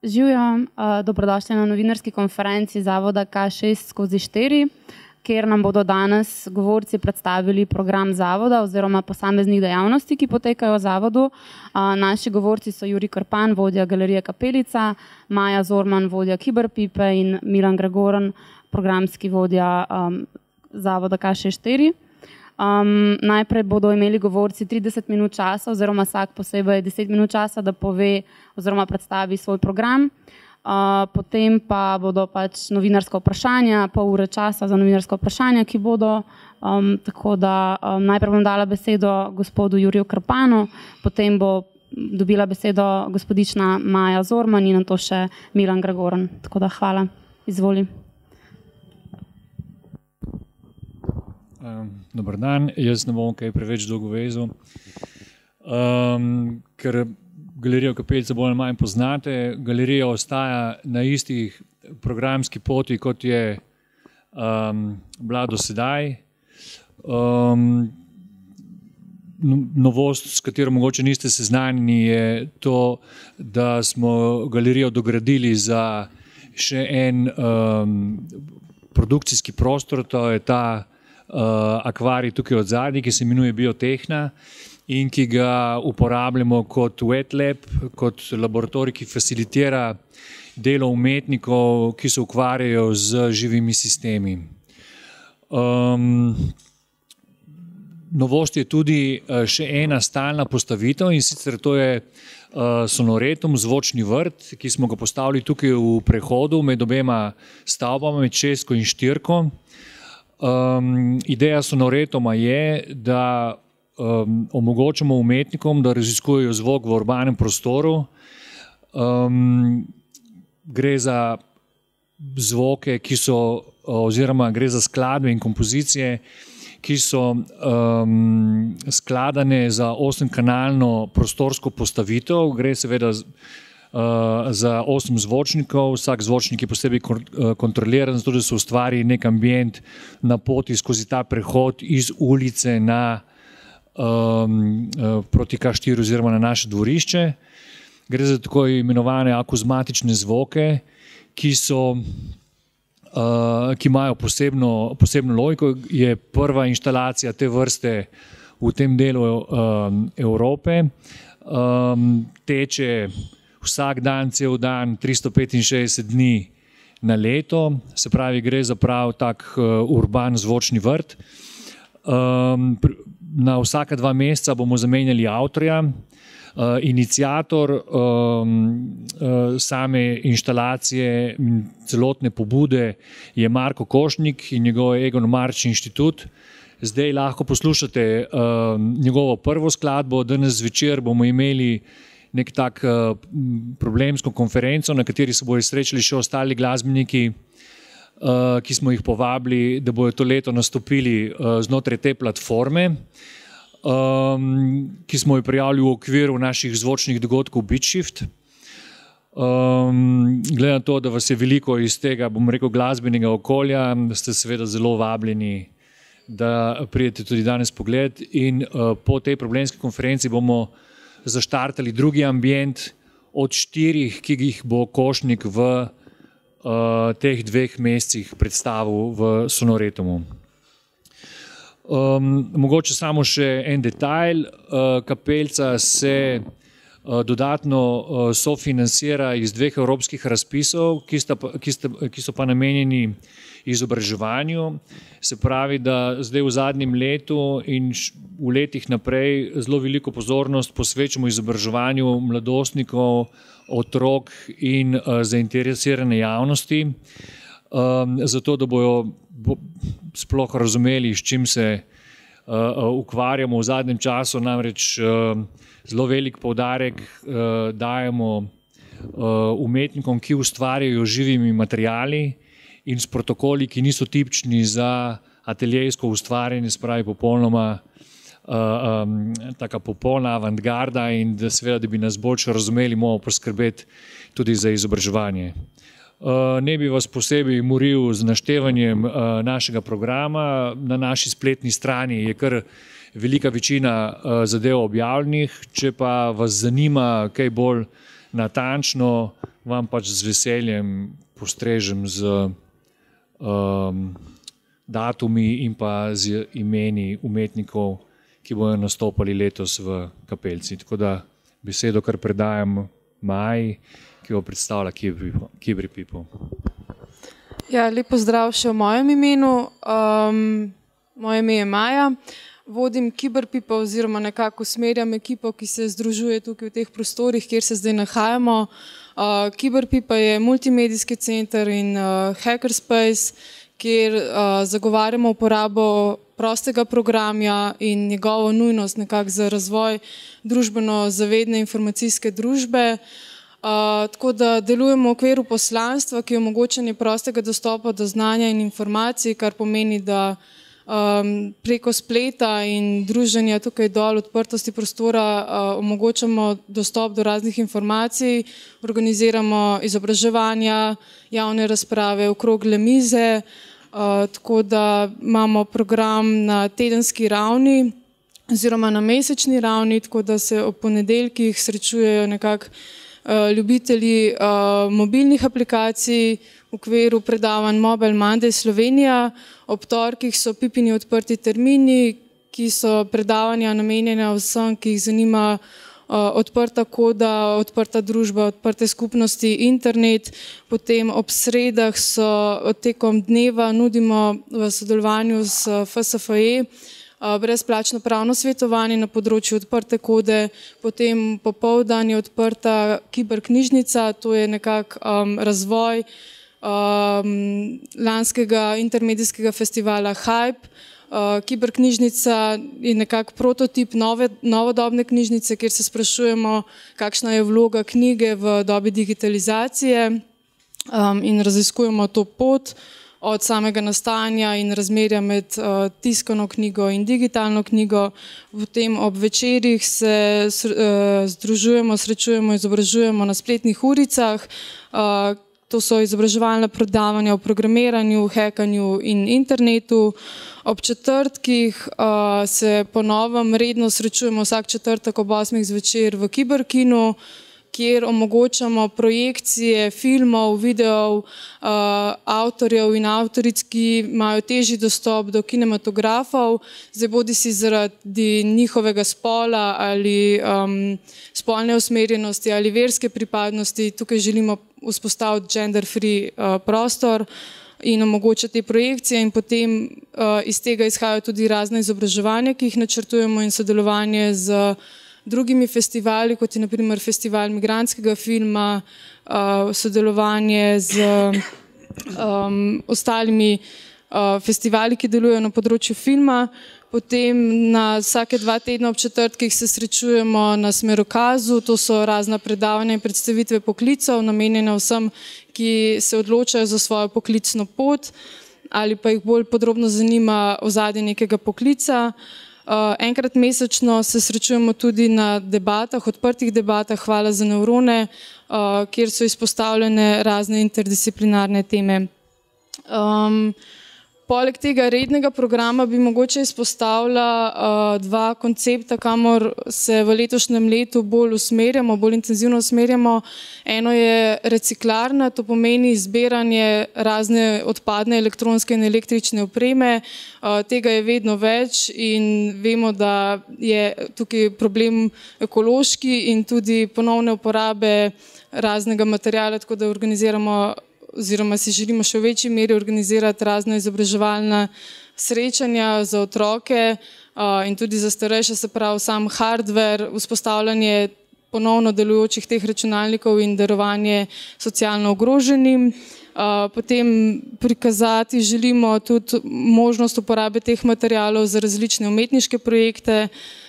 Živjo, dobrodošli na novinarski konferenci Zavoda K6/4, kjer nam bodo danes govorci predstavili program Zavoda oziroma posameznih dejavnosti, ki potekajo v Zavodu. Naši govorci so Jurij Krpan, vodja Galerije Kapelica, Maja Zorman, vodja Kiberpipe in Milan Gregoren, programski vodja Zavoda K6/4. Najprej bodo imeli govorci 30 minut časa oziroma vsak posebej 10 minut časa, da pove oziroma predstavi svoj program. Potem pa bodo pač novinarska vprašanja, pol ure časa za novinarska vprašanja, ki bodo. Tako da najprej bom dala besedo gospodu Juriju Krpanu, potem bo dobila besedo gospodična Maja Zorman in nato še Milan Gregoren. Tako da hvala. Izvoli. Dobar dan, jaz ne bom kaj preveč dolgo vezal, ker Galerijo Kapelica bolj ali manj poznate. Galerija ostaja na istih programski poti, kot je bila do sedaj. Novost, s katero mogoče niste seznanjeni, je to, da smo galerijo dogradili za še en produkcijski prostor, to je ta akvarij tukaj od zadnji, ki se imenuje Biotehna in ki ga uporabljamo kot wet lab, kot laboratorij, ki facilitira delo umetnikov, ki se ukvarjajo z živimi sistemi. Novost je tudi še ena stalna postavitev, in sicer to je Sonoretum, zvočni vrt, ki smo ga postavili tukaj v prehodu med obema stavbama, med Šesko in Štirko. Ideja Sonoretuma je, da omogočamo umetnikom, da raziskujejo zvok v urbanem prostoru. Gre za zvoke, ki so, oziroma gre za skladbe in kompozicije, ki so skladane za 8-kanalno prostorsko postavitev. Gre seveda za 8 zvočnikov, vsak zvočnik je posebej kontroliran, zato da se ustvari nek ambient na poti skozi ta prehod iz ulice proti K4 oziroma na naše dvorišče. Gre za tako imenovane akuzmatične zvoke, ki imajo posebno logiko. Je prva inštalacija te vrste v tem delu Evrope. Teče vsak dan, cel dan, 365 dni na leto, se pravi, gre za prav tak urban zvočni vrt. Na vsaka 2 meseca bomo zamenjali avtorja. Iniciator same inštalacije in celotne pobude je Marko Košnik in njegov Egon Marč inštitut. Zdaj lahko poslušate njegovo prvo skladbo. Danes zvečer bomo imeli nek tak problemsko konferenco, na kateri se bojo srečali še ostali glasbeniki, ki smo jih povabili, da bojo to leto nastopili znotraj te platforme, ki smo jo prijavili v okviru naših zvočnih dogodkov Beatshift. Glede na to, da vas je veliko iz tega, bom rekel, glasbenega okolja, ste seveda zelo vabljeni, da pridete tudi danes pogled, in po tej problemski konferenci bomo zaštartali drugi ambient od 4, ki jih bo Košnik v teh 2 mesecih predstavil v Sonoretumu. Mogoče samo še en detajl. Kapelica se dodatno sofinancira iz 2 evropskih razpisov, ki so pa namenjeni izobraževanju. Se pravi, da zdaj v zadnjem letu in v letih naprej zelo veliko pozornost posvečamo izobraževanju mladostnikov, otrok in zainteresirane javnosti, zato da bojo sploh razumeli, s čim se ukvarjamo v zadnjem času. Namreč zelo velik poudarek dajemo umetnikom, ki ustvarjajo živimi materiali in s protokoli, ki niso tipični za ateljejsko ustvarjanje, se pravi popolnoma taka popolna avantgarda, in da seveda, da bi nas boljše razumeli, moramo poskrbeti tudi za izobraževanje. Ne bi vas posebej moril z naštevanjem našega programa. Na naši spletni strani je kar velika večina zadev objavljenih. Če pa vas zanima kaj bolj natančno, vam pač z veseljem postrežem z datumi in pa z imeni umetnikov, ki bojo nastopali letos v kapelci. Tako da besedo kar predajam Maji, ki jo predstavlja Kibri People. Ja, lepo zdrav še v mojem imenu. Moje ime je Maja. Vodim Kibri People oziroma nekako usmerjam ekipo, ki se združuje tukaj v teh prostorih, kjer se zdaj nahajamo. Kibri People je multimedijski center in hackerspace, kjer zagovarjamo uporabo prostega programa in njegovo nujnost nekako za razvoj družbeno zavedne informacijske družbe. Tako da delujemo v okviru poslanstva, ki je omogočanje prostega dostopa do znanja in informacij, kar pomeni, da preko spleta in druženja tukaj dol odprtosti prostora omogočamo dostop do raznih informacij, organiziramo izobraževanja, javne razprave, okrogle mize, tako da imamo program na tedenski ravni oziroma na mesečni ravni, tako da se ob ponedeljkih srečujejo nekako ljubitelji mobilnih aplikacij v okviru predavanj Mobile Monday Slovenija. Ob torkih so Pipini odprti termini, ki so predavanja namenjena vsem, ki jih zanima odprta koda, odprta družba, odprte skupnosti, internet. Potem ob sredah so tekom dneva nudimo v sodelovanju s FSFE brezplačno pravno svetovanje na področju odprte kode, potem popoldan je odprta kiberknjižnica, to je nekako razvoj lanskega intermedijskega festivala Hype. Kiberknjižnica je nekako prototip novodobne knjižnice, kjer se sprašujemo, kakšna je vloga knjige v dobi digitalizacije in raziskujemo to pot od samega nastajanja in razmerja med tiskano knjigo in digitalno knjigo. Potem ob večerih se združujemo, srečujemo, izobražujemo na spletnih uricah. To so izobraževalna predavanja o programiranju, hekanju in internetu. Ob četrtkih se po novem redno srečujemo vsak četrtek ob 8 zvečer v Kiberkinu, kjer omogočamo projekcije filmov, videov, avtorjev in avtoric, ki imajo težji dostop do kinematografov, zdaj bodi si zaradi njihovega spola ali spolne usmerjenosti ali verske pripadnosti. Tukaj želimo vzpostaviti gender-free prostor in omogočati projekcije in potem iz tega izhajajo tudi razne izobraževanja, ki jih načrtujemo in sodelovanje z drugimi festivali, kot je na primer Festival migrantskega filma, sodelovanje z ostalimi festivali, ki delujejo na področju filma. Potem na vsake 2 tedna ob četrtkih se srečujemo na Smerokazu, to so razna predavanja in predstavitve poklicev, namenjene vsem, ki se odločajo za svojo poklicno pot ali pa jih bolj podrobno zanima ozadje nekega poklica. Enkrat mesečno se srečujemo tudi na debatah, odprtih debatah Hvala za nevrone, kjer so izpostavljene razne interdisciplinarne teme. Poleg tega rednega programa bi mogoče izpostavila 2 koncepta, kamor se v letošnjem letu bolj usmerjamo, bolj intenzivno usmerjamo. Eno je reciklarna, to pomeni zbiranje razne odpadne elektronske in električne opreme. Tega je vedno več in vemo, da je tukaj problem ekološki in tudi ponovne uporabe raznega materiala, tako da organiziramo oziroma si želimo še v večji meri organizirati razne izobraževalna srečanja za otroke in tudi za starejše, se pravi sam hardware, vzpostavljanje ponovno delujočih teh računalnikov in darovanje socialno ogroženim. Potem prikazati želimo tudi možnost uporabe teh materialov za različne umetniške projekte.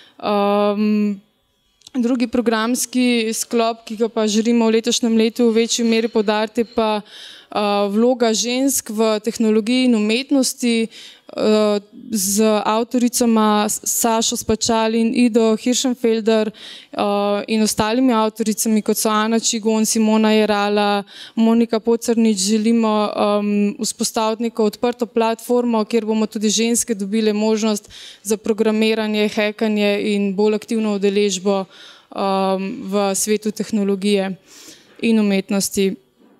Drugi programski sklop, ki ga pa želimo v letošnjem letu v večji meri poudariti, pa vloga žensk v tehnologiji in umetnosti z avtoricama Sašo Spačal in Ido Hirschenfelder in ostalimi avtoricami, kot so Ana Čigon, Simona Jerala, Monika Pocernič. Želimo vzpostaviti neko odprto platformo, kjer bomo tudi ženske dobile možnost za programiranje, hekanje in bolj aktivno udeležbo v svetu tehnologije. in umetnosti.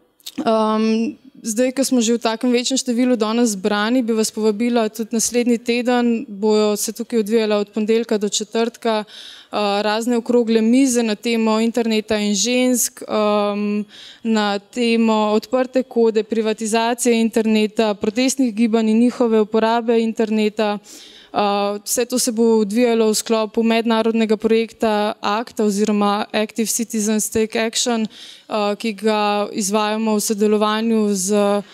Zdaj, ko smo že v takem večjem številu danes zbrani, bi vas povabila tudi naslednji teden, bojo se tukaj odvijala od ponedeljka do četrtka razne okrogle mize na temo interneta in žensk, na temo odprte kode, privatizacije interneta, protestnih gibanj in njihove uporabe interneta. Vse to se bo odvijalo v sklopu mednarodnega projekta ACT oziroma Active Citizens Take Action, ki ga izvajamo v sodelovanju z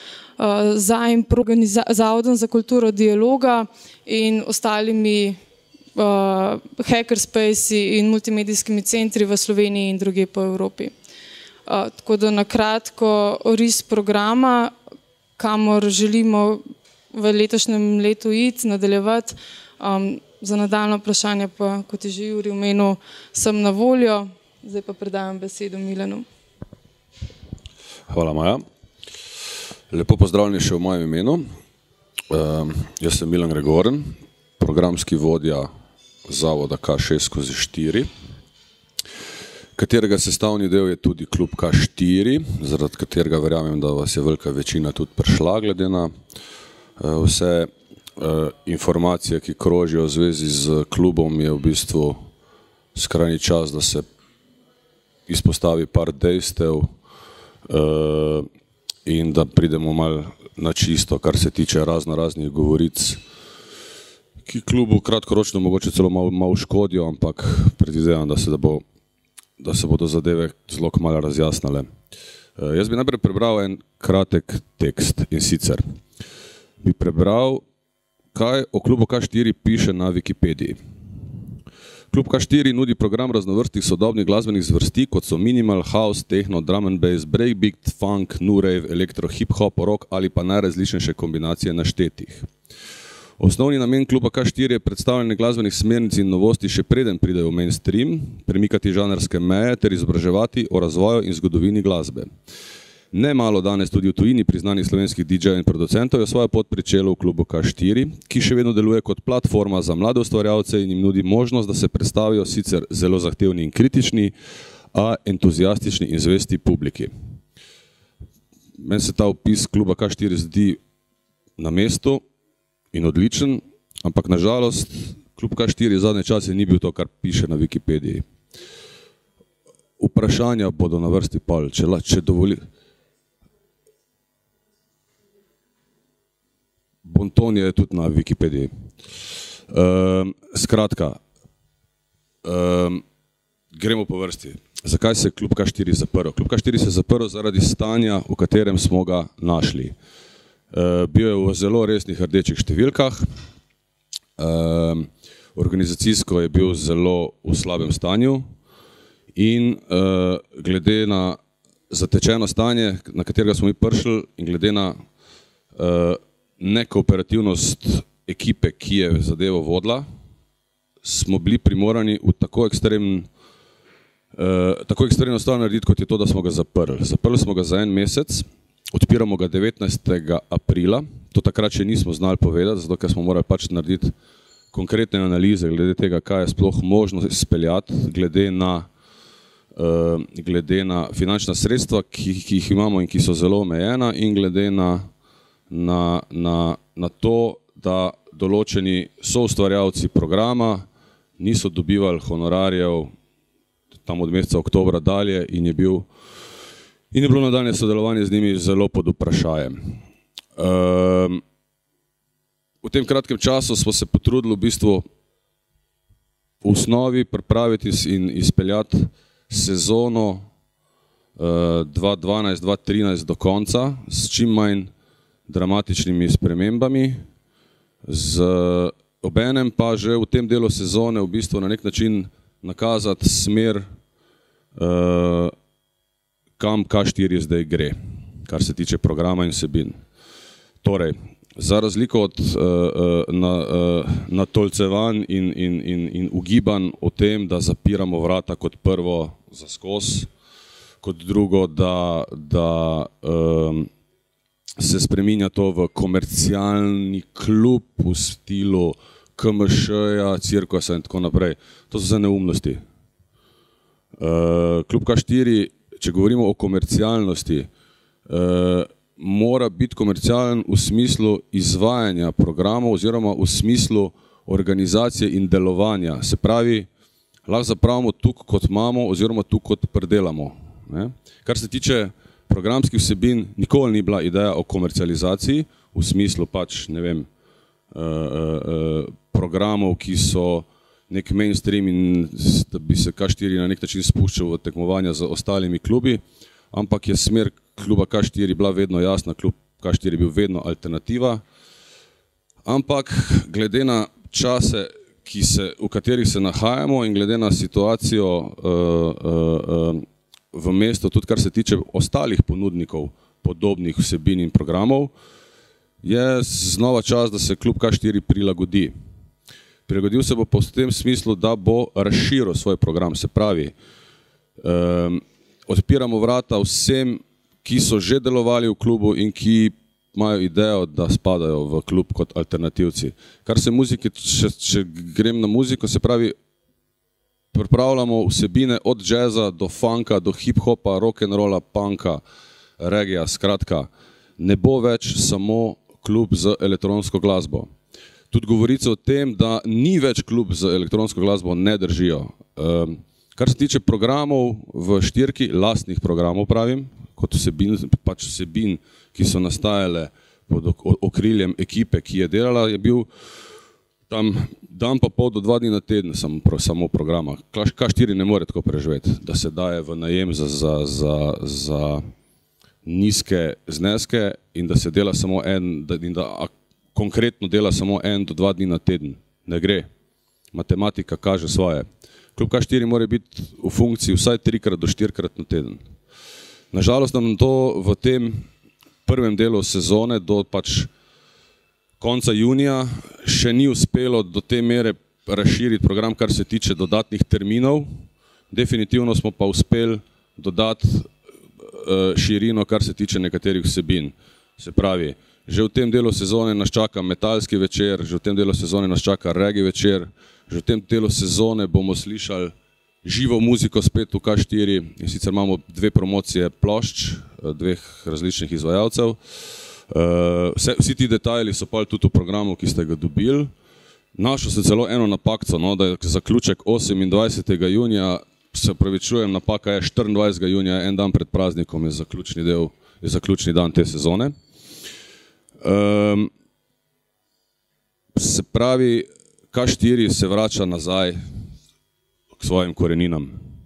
Zavodom za kulturo dialoga in ostalimi hackerspacei in multimedijskimi centri v Sloveniji in drugje po Evropi. Tako da na kratko oris programa, kamor želimo v letošnjem letu iti, nadaljevati. Za nadaljno vprašanje pa, kot je že Juri omenil, sem na voljo. Zdaj pa predajam besedo Milanu. Hvala, Maja. Lepo pozdravljeni še v mojem imenu. Jaz sem Milan Gregoren, programski vodja Zavoda K6/4, katerega sestavni del je tudi klub K4, zaradi katerega verjamem, da vas je velika večina tudi prišla, glede na vse informacije, ki krožijo v zvezi z klubom, je v bistvu skrajni čas, da se izpostavi par dejstev in da pridemo malo na čisto, kar se tiče raznih govoric, ki klubu kratkoročno mogoče celo malo škodijo, ampak predvidevam, da se bodo zadeve zelo malo razjasnile. Jaz bi najprej prebral en kratek tekst in sicer bi prebral, kaj o klubu K4 piše na Wikipediji. Klub K4 nudi program raznovrstnih sodobnih glasbenih zvrsti, kot so minimal, house, techno, drum and bass, breakbeat, funk, new rave, elektro, hip-hop, rock ali pa najrazličnejše kombinacije naštetih. Osnovni namen kluba K4 je predstavljanje glasbenih smernic in novosti še preden pridejo v mainstream, premikati žanrske meje ter izobraževati o razvoju in zgodovini glasbe. Nemalo danes tudi v tujini priznanih slovenskih DJ-jev in producentov je svojo pot pričelo v klubu K4, ki še vedno deluje kot platforma za mlade ustvarjalce in jim nudi možnost, da se predstavijo sicer zelo zahtevni in kritični, a entuzijastični in zvesti publiki. Meni se ta opis kluba K4 zdi na mestu in odličen, ampak nažalost klub K4 zadnje čase ni bil to, kar piše na Wikipediji. Vprašanja bodo na vrsti pol, če dovoli. Bonton je tudi na Wikipediji. Skratka, gremo po vrsti. Zakaj se je klub K4 zaprl? Klub K4 se je zaprl zaradi stanja, v katerem smo ga našli. Bil je v zelo resnih rdečih številkah, organizacijsko je bil zelo v slabem stanju in glede na zatečeno stanje, na katerega smo mi prišli, in glede na nekooperativnost ekipe, ki je zadevo vodila, smo bili primorani v tako ekstremno stvar narediti, kot je to, da smo ga zaprli. Zaprli smo ga za en mesec, odpiramo ga 19. aprila, to takrat še nismo znali povedati, zato ker smo morali pač narediti konkretne analize glede tega, kaj je sploh možno izpeljati, glede na finančna sredstva, ki jih imamo in ki so zelo omejena, in glede na to, da določeni soustvarjalci programa niso dobivali honorarjev tam od meseca oktobra dalje in je bilo nadaljnje sodelovanje z njimi zelo pod vprašajem. V tem kratkem času smo se potrudili v bistvu v osnovi pripraviti in izpeljati sezono 2012-2013 do konca s čim manj dramatičnimi spremembami, obenem pa že v tem delu sezone v bistvu na nek način nakazati smer, kam K4 zdaj gre, kar se tiče programa in vsebin. Torej, za razliko od natolcevanj in ugibanj o tem, da zapiramo vrata kot prvo za skozi, kot drugo, da se spreminja to v komercialni klub v stilu KMŠ-ja, cirkusa in tako naprej. To so vse neumnosti. Klub K4 če govorimo o komercialnosti, mora biti komercialen v smislu izvajanja programov oziroma v smislu organizacije in delovanja. Se pravi, lahko zapravimo tukaj, kot imamo, oziroma tukaj, kot predelamo. Kar se tiče programskih vsebin, nikoli ni bila ideja o komercializaciji, v smislu pač, ne vem, programov, ki so nek mainstream in da bi se K4 na nek način spuščal v tekmovanja z ostalimi klubi, ampak je smer kluba K4 bila vedno jasna, klub K4 je bil vedno alternativa, ampak glede na čase, v katerih se nahajamo in glede na situacijo v mestu, tudi kar se tiče ostalih ponudnikov podobnih vsebin in programov, je znova čas, da se klub K4 prilagodi. Prilagodil se bo po tem smislu, da bo razširil svoj program, se pravi, odpiramo vrata vsem, ki so že delovali v klubu in ki imajo idejo, da spadajo v klub kot alternativci. Kar se muzike, če grem na muziko, se pravi, pripravljamo vsebine od džeza do funka, do hip-hopa, rock'n'rolla, punka, regija, skratka, ne bo več samo klub z elektronsko glasbo. Tudi govorice o tem, da ni več klub z elektronsko glasbo, ne držijo. Kar se tiče programov v štirki, lastnih programov pravim, kot vsebin, ki so nastajale pod okriljem ekipe, ki je delala, je bil tam dan pa pol do 2 dni na teden samo programa. K4 ne more tako preživeti, da se daje v najem za nizke zneske in da se dela samo konkretno dela samo 1 do 2 dni na teden. Ne gre. Matematika kaže svoje. Klub K4 mora biti v funkciji vsaj 3 do 4 na teden. Nažalost nam to v tem prvem delu sezone do pač konca junija še ni uspelo do te mere razširiti program, kar se tiče dodatnih terminov. Definitivno smo pa uspeli dodati širino, kar se tiče nekaterih vsebin. Se pravi, že v tem delu sezone nas čaka metalski večer, že v tem delu sezone nas čaka reggae večer, že v tem delu sezone bomo slišali živo muziko spet v K4 in sicer imamo 2 promocije plošč, 2 različnih izvajalcev. Vsi ti detajli so pa tudi v programu, ki ste ga dobili. Našel sem celo eno napakco, da je zaključek 28. junija, se pravičujem, napaka je 24. junija, en dan pred praznikom je zaključni dan te sezone. Se pravi, K4 se vrača nazaj k svojim koreninam.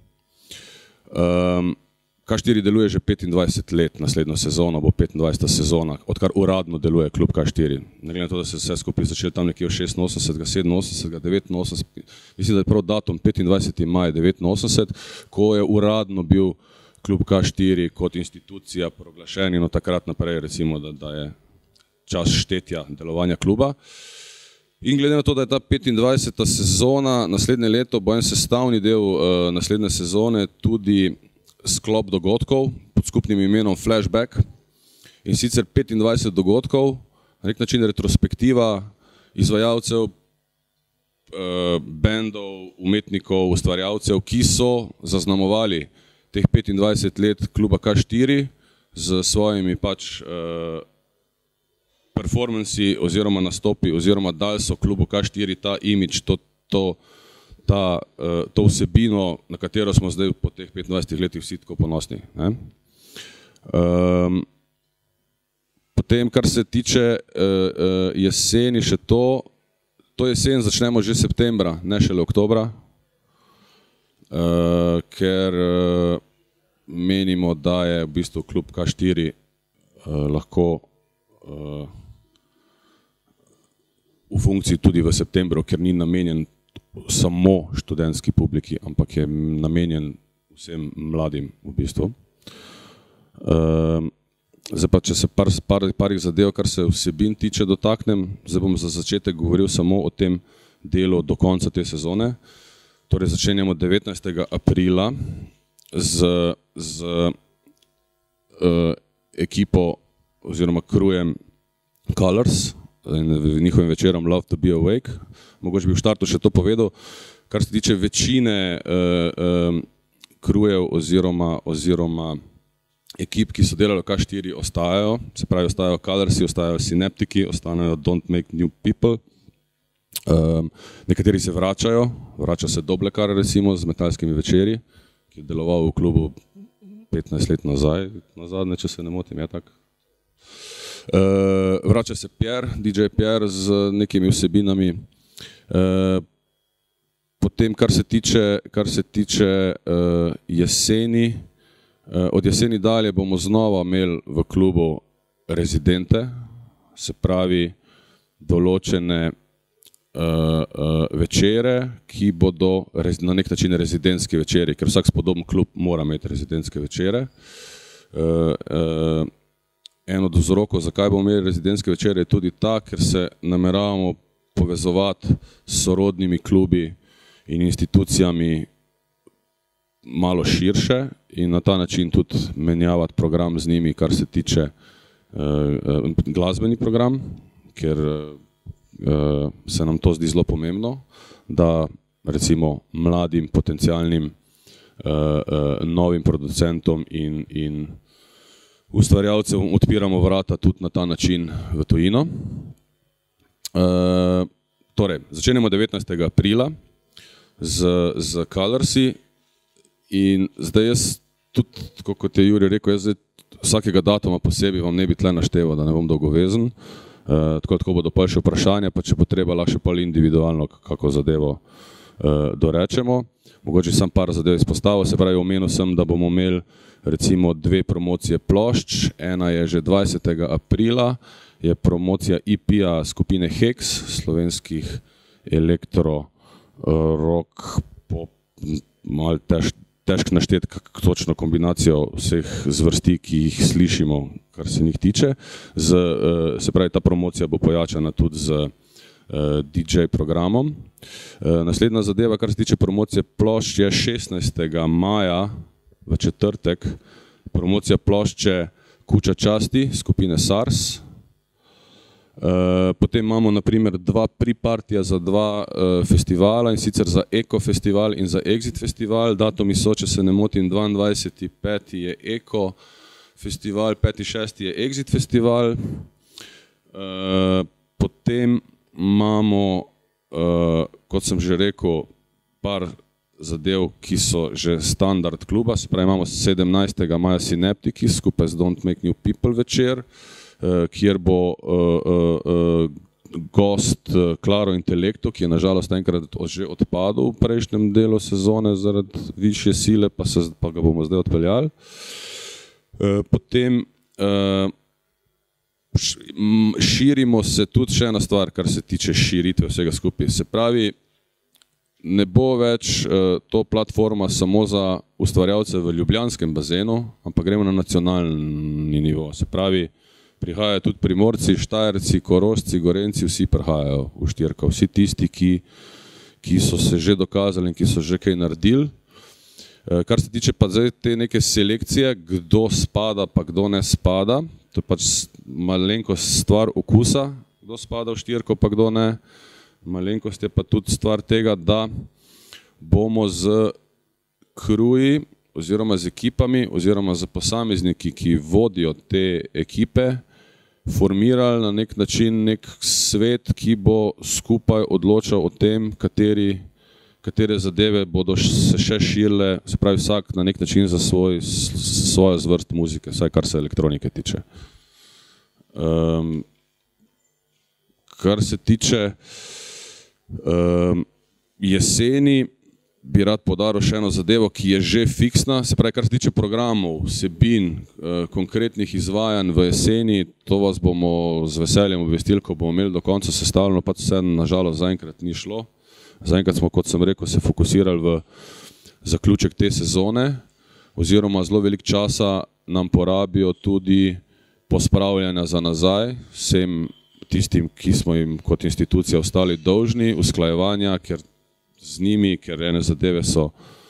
K4 deluje že 25 let, naslednjo sezono bo 25. sezona, odkar uradno deluje klub K4. Ne glede na to, da se vse skupaj začeli tam nekje v 86, 87, 89, mislim, da je prav datum 25. maj 89, ko je uradno bil klub K4 kot institucija proglašen in od takrat naprej recimo, da je čas štetja delovanja kluba. In glede na to, da je ta 25. sezona, naslednje leto bo en sestavni del naslednje sezone tudi sklop dogodkov pod skupnim imenom Flashback. In sicer 25 dogodkov, na nek način retrospektiva izvajalcev, bendov, umetnikov, ustvarjalcev, ki so zaznamovali teh 25 let kluba K4 z svojimi pač performansi oziroma nastopi oziroma dali so klubu K4 ta imidž, to vsebino, na katero smo zdaj po teh 25 letih vsi tako ponosni. Potem, kar se tiče jeseni, še to jesen začnemo že septembra, ne šele oktobra, ker menimo, da je v bistvu klub K4 lahko v funkciji tudi v septembru, ker ni namenjen samo študentski publiki, ampak je namenjen vsem mladim v bistvu. Zdaj pa, če se parih zadev, kar se vsebin tiče, dotaknem, zdaj bom za začetek govoril samo o tem delu do konca te sezone. Torej začenjamo 19. aprila z ekipo oziroma krujem Colors in njihovim večerom Love to be awake. Mogoče bi v štartu še to povedal, kar se tiče večine krujev oziroma ekip, ki so delali K4, ostajajo. Se pravi, ostajajo Colorsi, ostajajo Synaptiki, ostajajo Don't Make New People. Nekateri se vračajo, vrača se Doblekar recimo z Metalskimi večeri, ki je deloval v klubu 15 let nazadnje, če se ne motim, je tak. Vrača se DJ Pierre z nekimi vsebinami. Potem, kar se tiče jeseni, od jeseni dalje bomo znova imeli v klubu rezidente, se pravi določene večere, ki bodo na nek način rezidentski večeri, ker vsak spodoben klub mora imeti rezidentske večere. En od vzrokov, zakaj bomo imeli rezidentske večere, je tudi ta, ker se nameravamo povezovati s sorodnimi klubi in institucijami malo širše in na ta način tudi menjavati program z njimi, kar se tiče glasbeni program, ker se nam to zdi zelo pomembno, da recimo mladim potencialnim novim producentom in ustvarjalcem odpiramo vrata tudi na ta način v tujino. Torej, začenjamo 19. aprila z Colorsi in zdaj jaz tudi, kot je Juri rekel, jaz zdaj vsakega datuma posebej vam ne bi tle našteval, da ne bom dolgovezen. Tako bodo pa še vprašanja, pa če bo treba, lahko še pa individualno kako zadevo dorečemo. Mogoče sam par zadev izpostavil, se pravi, omenil sem, da bomo imeli recimo 2 promocije plošč. Ena je že 20. aprila, je promocija EP-a skupine Hex, slovenskih elektro, rock, pop, malo težko našteti točno kombinacijo vseh zvrsti, ki jih slišimo, kar se njih tiče. Se pravi, ta promocija bo pojačana tudi z DJ programom. Naslednja zadeva, kar se tiče promocije plošč, je 16. maja v četrtek promocija plošče Kuča časti skupine SARS. Potem imamo na primer 2 pre-partija za 2 festivala, in sicer za Eko festival in za Exit festival. Datumi so, če se ne motim, 22.5. je Eko festival, 5.6. je Exit festival. Potem imamo, kot sem že rekel, par zadev, ki so že standard kluba. Se pravi, imamo 17. maja Synaptiki skupaj z Don't Make New People večer, kjer bo gost Claro Intellecto, ki je nažalost enkrat že odpadel v prejšnjem delu sezone zaradi višje sile, pa ga bomo zdaj odpeljali. Potem širimo se tudi še ena stvar, kar se tiče širitve vsega skupaj. Se pravi, ne bo več to platforma samo za ustvarjalce v ljubljanskem bazenu, ampak gremo na nacionalni nivo. Se pravi, prihajajo tudi Primorci, Štajerci, Korošci, Gorenci, vsi prihajajo v štirko. Vsi tisti, ki so se že dokazali in ki so že kaj naredili. Kar se tiče pa zdaj te neke selekcije, kdo spada pa kdo ne spada, to je pač malenkost stvar okusa, kdo spada v štirko pa kdo ne. Malenkost je pa tudi stvar tega, da bomo z kruji oziroma z ekipami oziroma z posamezniki, ki vodijo te ekipe, formirali na nek način nek svet, ki bo skupaj odločal o tem, katere zadeve bodo se še širile, se pravi vsak na nek način za svojo zvrst muzike, vsaj kar se elektronike tiče. Kar se tiče jeseni, bi rad poudaril še eno zadevo, ki je že fiksna, se pravi, kar se tiče programov, vsebin, konkretnih izvajanj v jeseni, to vas bomo z veseljem obvestili, ko bomo imeli do konca sestavljeno, pa vse nažalost zaenkrat ni šlo. Zaenkrat smo, kot sem rekel, se fokusirali v zaključek te sezone, oziroma zelo veliko časa nam porabijo tudi pospravljanja za nazaj, vsem tistim, ki smo jim kot institucija ostali dolžni, usklajevanja, ker z njimi, ker ene zadeve so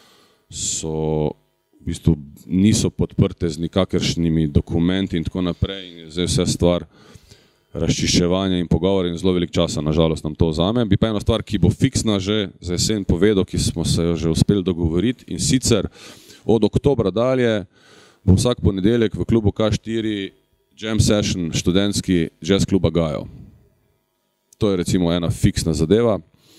v bistvu niso podprte z nikakršnimi dokumenti in tako naprej, in zdaj vse stvar razčiščevanja in pogovor in zelo veliko časa, nažalost, nam to vzame. Bi pa ena stvar, ki bo fiksna že za jesen povedal, ki smo se jo že uspeli dogovoriti, in sicer Od oktobra dalje bo vsak ponedeljek v klubu K4 jam session študentski jazz kluba Gajo. To je recimo ena fiksna zadeva,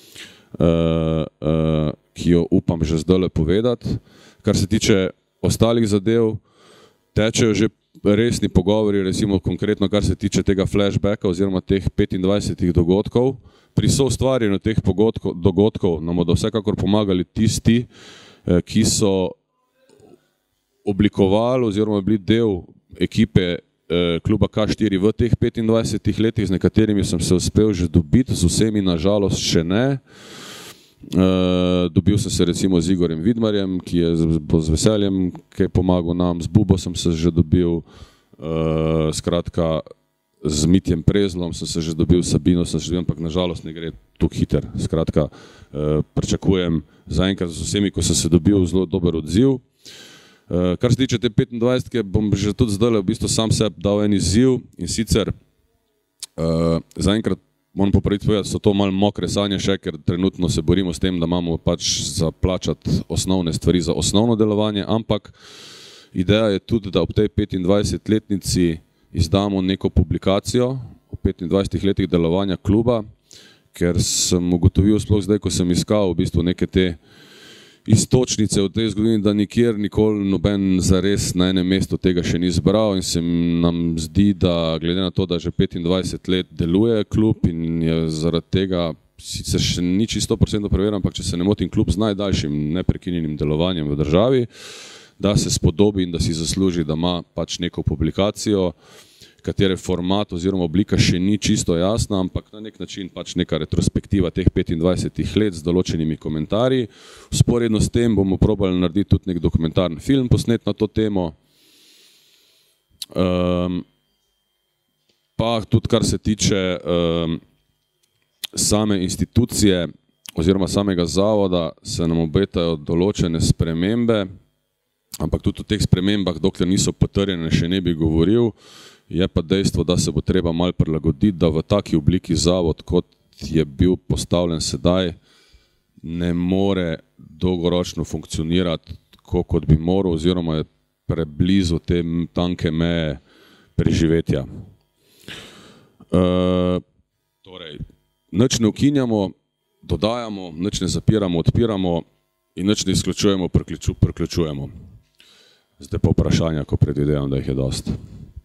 ki jo upam že zdajle povedati. Kar se tiče ostalih zadev, tečejo že resni pogovori, recimo konkretno kar se tiče tega flashbacka oziroma teh 25 dogodkov. Pri soustvarjanju teh dogodkov nam bodo vsekakor pomagali tisti, ki so oblikovali oziroma bili del ekipe kluba K4 v teh 25 letih, z nekaterimi sem se uspel že dobiti, z vsemi nažalost še ne. Dobil sem se recimo z Igorjem Vidmarjem, ki je z veseljem kaj pomagal nam, z Bubo sem se že dobil, skratka z Mitjem Prezlom sem se že dobil, Sabino sem se že dobil, ampak nažalost ne gre tako hiter. Skratka, pričakujem zaenkrat z vsemi, ko sem se dobil, zelo dober odziv. Kar se tiče te 25-ke, bom že tudi zdaj v bistvu sam sebi dal en izziv in sicer zaenkrat moram popraviti povedati, so to malo mokre sanje še, ker trenutno se borimo s tem, da imamo pač za plačati osnovne stvari za osnovno delovanje, ampak ideja je tudi, da ob tej 25-letnici izdamo neko publikacijo o 25 letih delovanja kluba, ker sem ugotovil sploh zdaj, ko sem iskal v bistvu neke te istočnice v tej zgodovini, da nikjer nikoli noben zares na enem mestu tega še ni zbral in se nam zdi, da glede na to, da že 25 let deluje klub in je zaradi tega, sicer še ni čisto 100% preverjeno, ampak če se ne motim, klub z najdaljšim neprekinjenim delovanjem v državi, da se spodobi in da si zasluži, da ima pač neko publikacijo, katere format oziroma oblika še ni čisto jasna, ampak na nek način pač neka retrospektiva teh 25 let z določenimi komentarji. Vzporedno s tem bomo probali narediti tudi nek dokumentarni film, posnet na to temo. Pa tudi kar se tiče same institucije oziroma samega zavoda, se nam obetajo določene spremembe, ampak tudi o teh spremembah, dokler niso potrjene, še ne bi govoril. Je pa dejstvo, da se bo treba malo prilagoditi, da v taki obliki zavod, kot je bil postavljen sedaj, ne more dolgoročno funkcionirati tako, kot bi moral, oziroma je preblizu te tanke meje preživetja. Torej, nič ne ukinjamo, dodajamo, nič ne zapiramo, odpiramo in nič ne izključujemo, priključujemo. Zdaj pa vprašanja, ko predvidevam, da jih je dosti.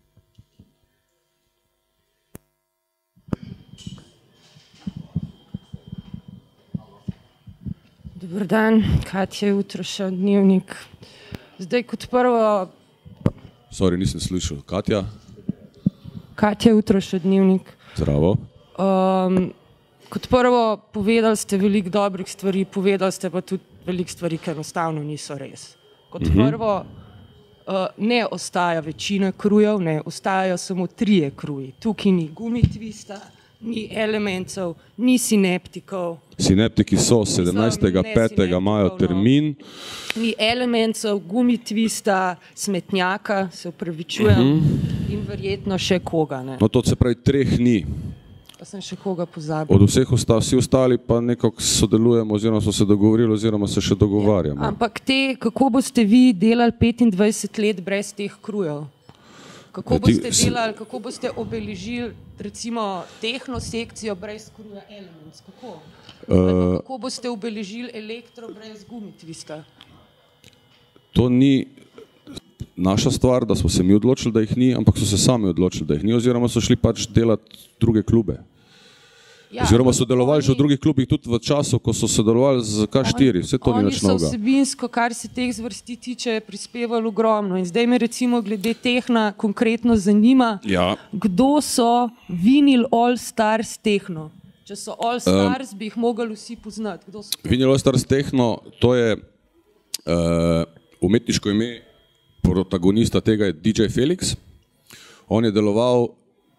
Dobar dan, Katja Utroša, Dnevnik. Zdaj kot prvo... Sorry, nisem slišal. Katja? Katja Utroša, Dnevnik. Zdravo. Kot prvo, povedali ste veliko dobrih stvari, povedali ste pa tudi veliko stvari, ki enostavno niso res. Kot prvo, ne ostaja večina krujev, ne, ostajajo samo 3 kruji. Tukaj ni gumitvista, ni elementov, ni sineptikov. Sineptiki so 17.5. imajo termin. Ni elementov, gumitvista, smetnjaka, se upravičujem, in verjetno še koga. Ne. No to se pravi 3 ni. Pa sem še koga pozabil. Od vseh vsi ostali pa nekako sodelujemo oziroma so se dogovorili oziroma se še dogovarjamo. Ja, ampak kako boste vi delali 25 let brez teh krujev? Kako boste delali, kako boste obeležili recimo tehno sekcijo brez kruja Elements? Kako? Kako boste obeležili elektro brez gumitvista? To ni naša stvar, da smo se mi odločili, da jih ni, ampak so se sami odločili, da jih ni, oziroma so šli pač delati druge klube. Ja, oziroma so delovali že v drugih klubih tudi v času, ko so sodelovali z K4, vse to ni nič novega. Oni so vsebinsko, kar se teh zvrsti tiče, prispevali ogromno. In zdaj me recimo glede tehna konkretno zanima, kdo so Vinyl All Stars Techno? Če so All Stars, bi jih mogli vsi poznati. Vinyl All Stars Techno, to je umetniško ime protagonista tega je DJ Felix. On je deloval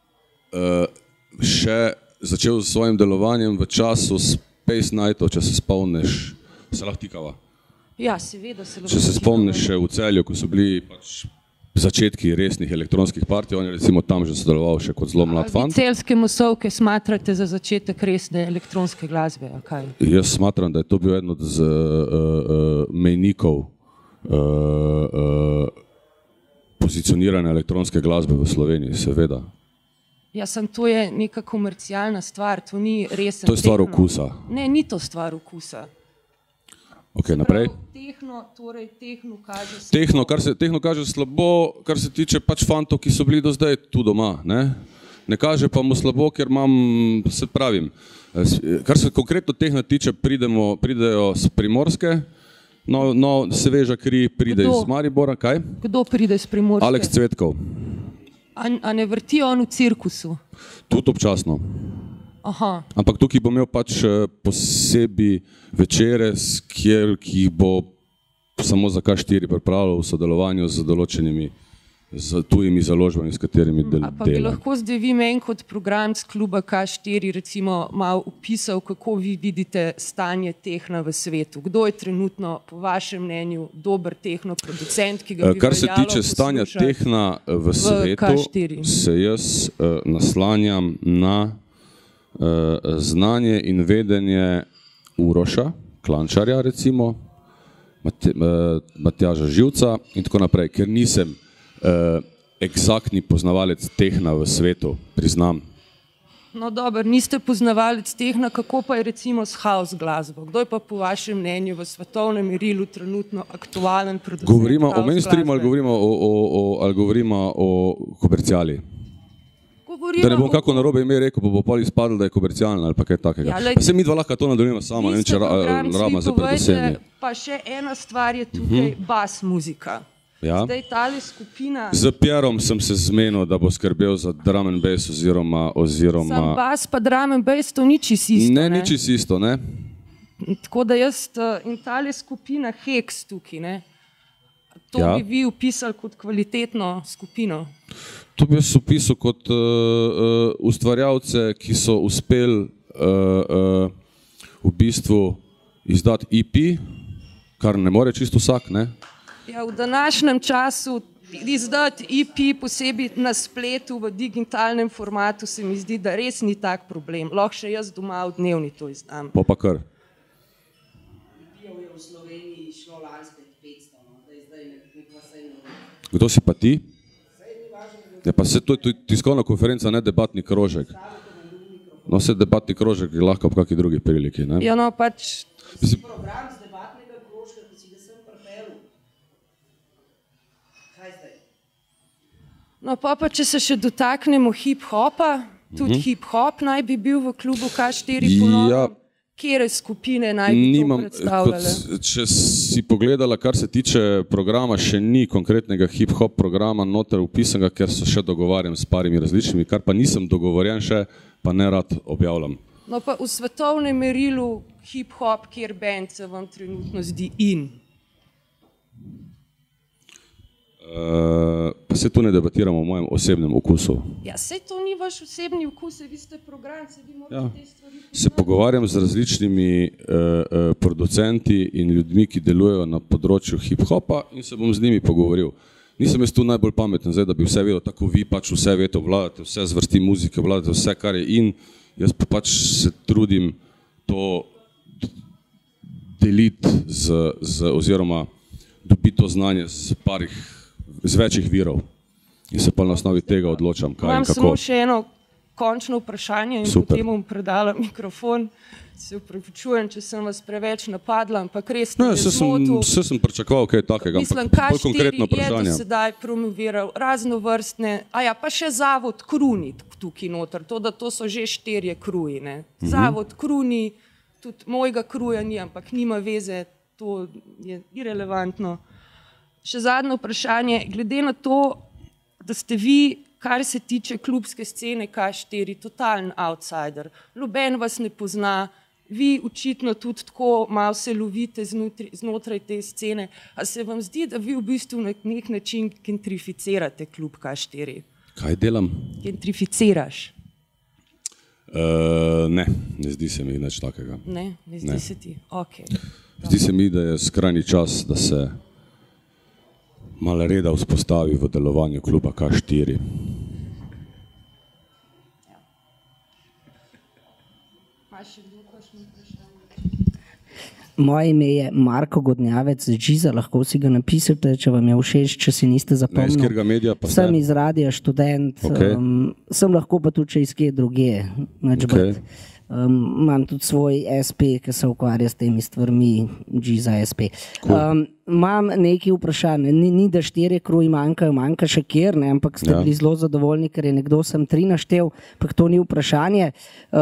začel s svojim delovanjem v času Space Nightov, če se spomniš, se lahko tikava. Ja, seveda se lahko. Če se spomniš še v Celju, ko so bili pač začetki resnih elektronskih partij, on je recimo tam že sodeloval še kot zelo mlad fant. Vi celjske masovke smatrate za začetek resne elektronske glasbe, ali kaj? Jaz smatram, da je to bil eden od mejnikov pozicioniranja elektronske glasbe v Sloveniji, seveda. Ja, to je neka komercialna stvar, to ni resen To je stvar tehno. okusa. Ne, ni to stvar okusa. Ok, naprej. Tehno kaže slabo. Tehno kaže slabo, kar se tiče pač fantov, ki so bili do zdaj tu doma. Ne kaže pa mu slabo, ker se pravim, kar se konkretno tehna tiče, pridejo z Primorske, no sveža kri pride iz Maribora, kaj? Kdo pride iz Primorske? Aleks Cvetkov. A ne vrti on v cirkusu? Tudi občasno. Aha. Ampak tukaj bo imel pač posebej večere, ki jih bo samo za K4 pripravljal v sodelovanju z določenimi tujimi založbami, s katerimi dela. Pa bi lahko zdaj vi meni kot program z kluba K4 recimo malo opisal, kako vi vidite stanje tehna v svetu? Kdo je trenutno po vašem mnenju dober tehno producent, ki ga bi Kar se tiče stanja tehna v svetu, se jaz naslanjam na znanje in vedenje Uroša, Klančarja recimo, Matjaža Živca in tako naprej, ker nisem egzaktni poznavalec tehna v svetu, priznam. No dobro, niste poznavalec tehna, kako pa je recimo s house glasbo? Kdo je pa po vašem mnenju v svetovnem merilu trenutno aktualen producent house glasbe? Govorimo o mainstreamu ali govorimo o komerciali? Da ne bom kako narobe ime rekel, bo pol izpadlo, da je komercialno ali pa kaj takega. Pa se mi dva lahko to nadaljujemo sama, ne vem, če Rama se predvsem. Pa še ena stvar je tukaj bas muzika. Ja. Zdaj tale skupina... Z Pierom sem se zmenil, da bo skrbel za drum and bass oziroma... Sam bas pa drum and bass to ni čisto isto, ne? Ne, ni čisto isto, ne? Tako da jaz in tale skupina Hex tukaj, ne? To bi vi upisali kot kvalitetno skupino? To bi jaz upisal kot ustvarjalce, ki so uspeli v bistvu izdati EP, kar ne more čisto vsak, ne? Ja, v današnjem času izdati EP posebej na spletu v digitalnem formatu se mi zdi, da res ni tak problem. Lahko še jaz doma v Dnevni to izdam. Pa kar? EP-ov je v Sloveniji šlo lansko 500, da je zdaj nekva sejno. Kdo si pa ti? Ja, pa to je tiskovna konferenca, ne debatni krožek. No, se debatni krožek je lahko v kakšni drugi priliki, ne? Ja, no, pač... Program z debatnega krožka, ko si ga sem pripeljal. Kaj zdaj? No, pa če se še dotaknemo hip-hopa, tudi hip-hop naj bi bil v klubu K4 ponovno. Kjere skupine naj bi to predstavljale? Če si pogledala, kar se tiče programa, še ni konkretnega hip-hop programa noter upisanega, ker se še dogovarjam s parimi različnimi, kar pa nisem dogovorjen še, pa ne rad objavljam. No pa v svetovnem merilu hip-hop, kjer band se vam trenutno zdi in? Pa se tu ne debatiramo o mojem osebnem okusu. Ja, sej to ni vaš osebni okus, vi ste program, se vi morate te stvari... Se pogovarjam z različnimi producenti in ljudmi, ki delujejo na področju hip-hopa in se bom z njimi pogovoril. Nisem jaz tu najbolj pameten zdaj, da bi vse vedel, tako vi pač vse veste, obvladate vse zvrsti muzike, obvladate vse, kar je in jaz pa pač se trudim to deliti oziroma dobiti to znanje z večjih virov in se pa na osnovi tega odločam, kaj in kako. Imam samo še eno končno vprašanje in potem bom predala mikrofon. Se upravičujem, če sem vas preveč napadla, ampak res ne zmotil. Vse sem pričakoval kaj takega, ampak bolj konkretno vprašanje. Mislim, K4 je do sedaj promoviral raznovrstne, pa še Zavod Kruni tukaj noter, to so že 4 kruji, ne. Zavod Kruni, tudi mojega kruja ni, ampak nima veze, to je irelevantno. Še zadnje vprašanje, glede na to, da ste vi, kar se tiče klubske scene K4, totalen outsider, noben vas ne pozna, vi očitno tudi tako malo se lovite znotraj te scene, a se vam zdi, da vi v bistvu na nek način gentrificirate klub K4? Kaj delam? Gentrificiraš? Ne zdi se mi nič takega. Ne zdi se ti? Ok. Zdi se mi, da je skrajni čas, da se malo reda vzpostavi v delovanju kluba K4. Moje ime je Marko Godnjavec z Džiza, lahko si ga napišete, če vam je všeč, če si niste zapomnili. Iz katerega medija pa ste? Sem iz Radia Študent, sem lahko pa tudi če iz kje druge. Imam tudi svoj SP, ki se ukvarja s temi stvarmi, Džiza SP. Imam nekaj vprašanj, ni da 4 kruji manjkajo, manjka še kjer, ampak ste bili zelo zadovoljni, ker je nekdo sem 3 naštel, ampak to ni vprašanje.